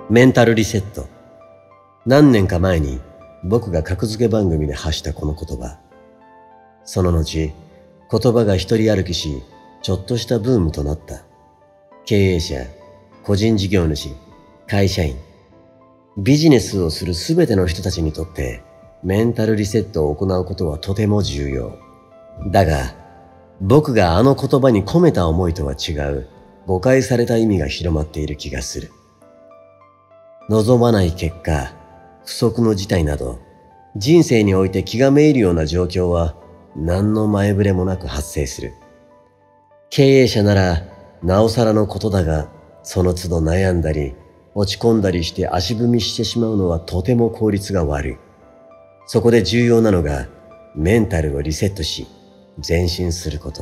メンタルリセット。何年か前に僕が格付け番組で発したこの言葉。その後、言葉が一人歩きし、ちょっとしたブームとなった。経営者、個人事業主、会社員、ビジネスをするすべての人たちにとって、メンタルリセットを行うことはとても重要。だが、僕があの言葉に込めた思いとは違う、誤解された意味が広まっている気がする。望まない結果、不測の事態など、人生において気がめいるような状況は何の前触れもなく発生する。経営者ならなおさらのことだが、その都度悩んだり、落ち込んだりして足踏みしてしまうのはとても効率が悪い。そこで重要なのが、メンタルをリセットし、前進すること。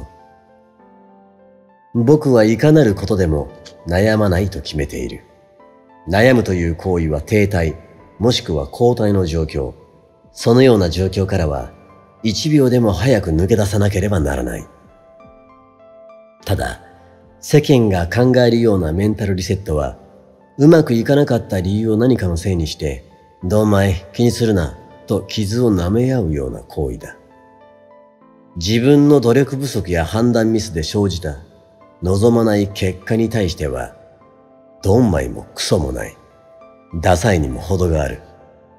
僕はいかなることでも悩まないと決めている。悩むという行為は停滞、もしくは後退の状況。そのような状況からは、1秒でも早く抜け出さなければならない。ただ、世間が考えるようなメンタルリセットは、うまくいかなかった理由を何かのせいにして、どんまい気にするな、と傷を舐め合うような行為だ。自分の努力不足や判断ミスで生じた望まない結果に対しては、どんまいもクソもない。ダサいにも程がある。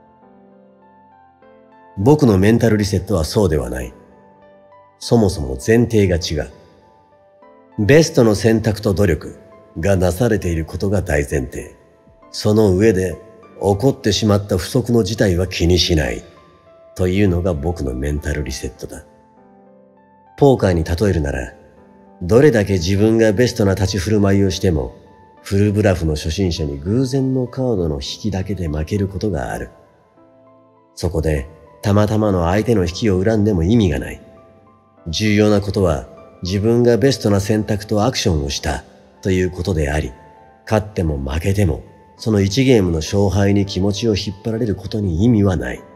僕のメンタルリセットはそうではない。そもそも前提が違う。ベストの選択と努力がなされていることが大前提。その上で起こってしまった不測の事態は気にしない。というのが僕のメンタルリセットだ。ポーカーに例えるなら、どれだけ自分がベストな立ち振る舞いをしても、フルブラフの初心者に偶然のカードの引きだけで負けることがある。そこで、たまたまの相手の引きを恨んでも意味がない。重要なことは、自分がベストな選択とアクションをしたということであり、勝っても負けても、その1ゲームの勝敗に気持ちを引っ張られることに意味はない。